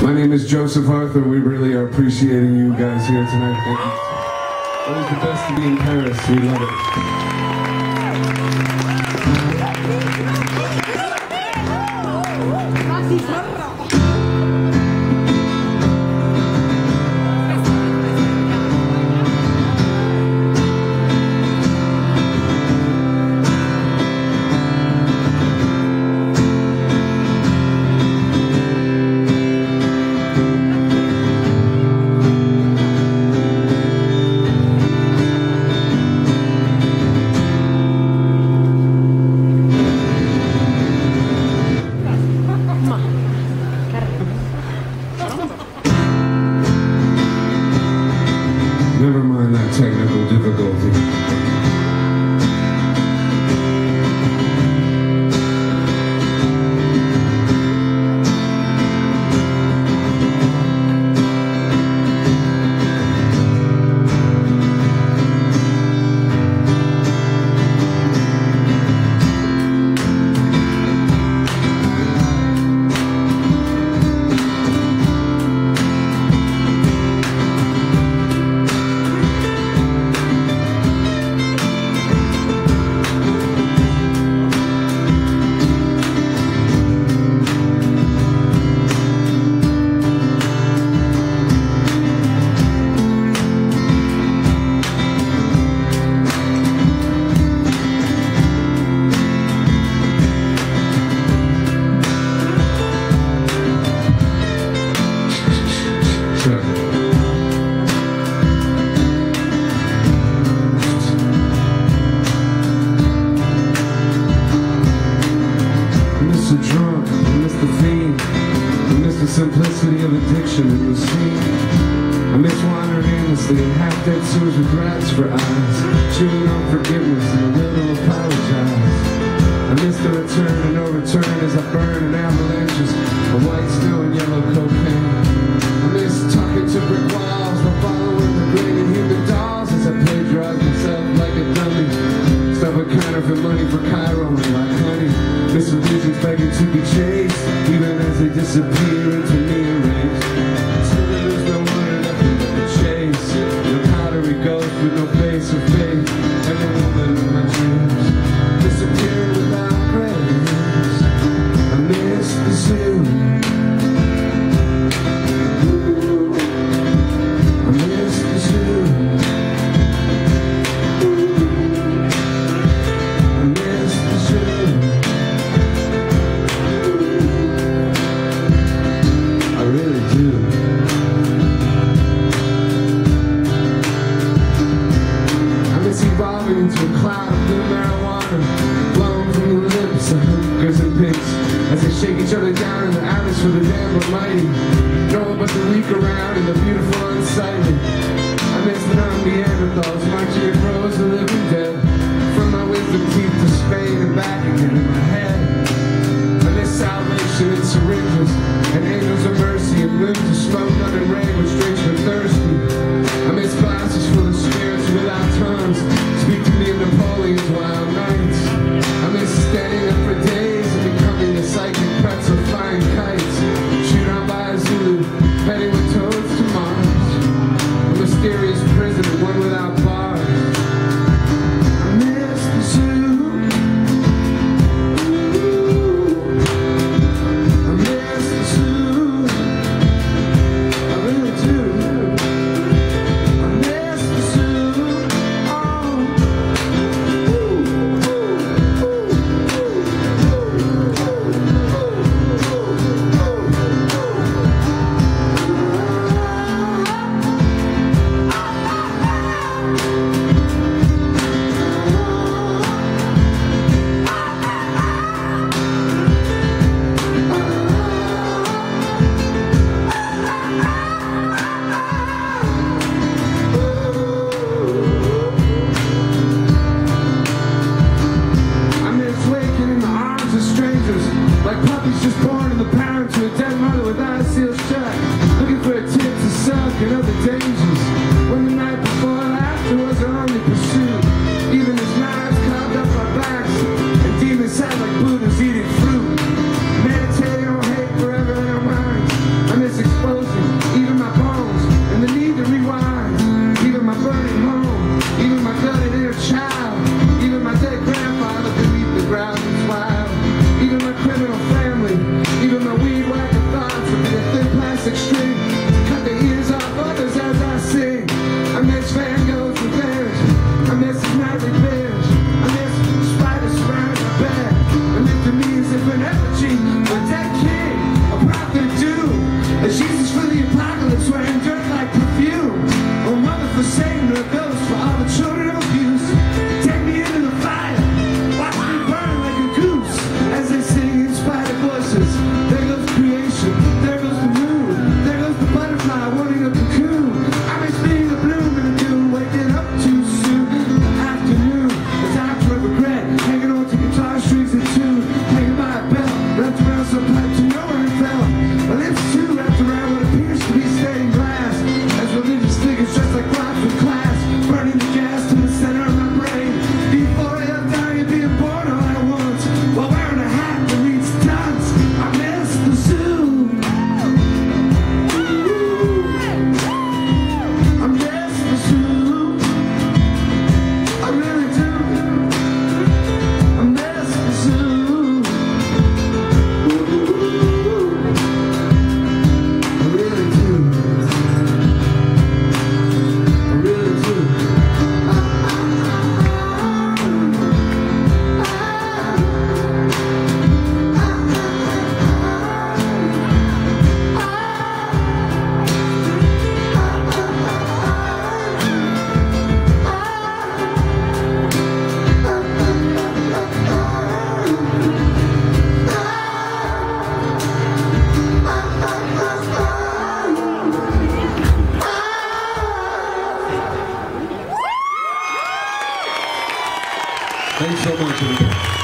My name is Joseph Arthur. We really are appreciating you guys here tonight. Thank you. Always the best to be in Paris. We love it. Never mind that technical difficulty. The drunk, I miss the fiend, I miss the simplicity of addiction in the scene. I miss wandering aimlessly in half-dead sewers with rats for eyes, chewing on forgiveness and a little apologize. I miss the return and no return as I burn in avalanches of white snow and yellow cocaine. I miss talking to brick walls while following the grain of human dolls as I plagiarize myself like a dummy. Stuff a counterfeit money for Cairo like honey. Miss illusions begging to be chased, even as they disappear into neon rays. Still there's no one nothing but the chase. No pottery ghost with no face or faith, and the woman in my dreams disappearing without praise. I miss the zoo. I miss the zoo. I miss the zoo. I really do. I miss evolving into a cloud of blue marijuana, blown from the lips of hookers and pigs, as they shake each other down in the alleys for the damn almighty. Know about the weak around and the beautiful unsightly. I miss the numb Neanderthals marching across the living dead, from my wisdom teeth to Spain and back again in my head. I miss salvation in syringes and angels of mercy and limbs of smoke under rain with drinks for thirsty. I miss glasses full of spirits without tongues speak to me in Napoleon's wild nights. I miss standing up for days and becoming a psychic pretzel flying kites, shoot out by a Zulu, heading with toads to Mars. A mysterious prison, one without bars. I miss the zoo. I miss the zoo. I really do. I miss the zoo. Oh. Like puppies just born in the parent to a dead mother with eyes sealed shut, looking for a tip to suck and other dangers, when the night before and after was our only pursuit. Even as knives carved up our backs and demons sat like Buddhas eating fruit, meditating on hate forever in our minds. I miss Thanks so much, everybody.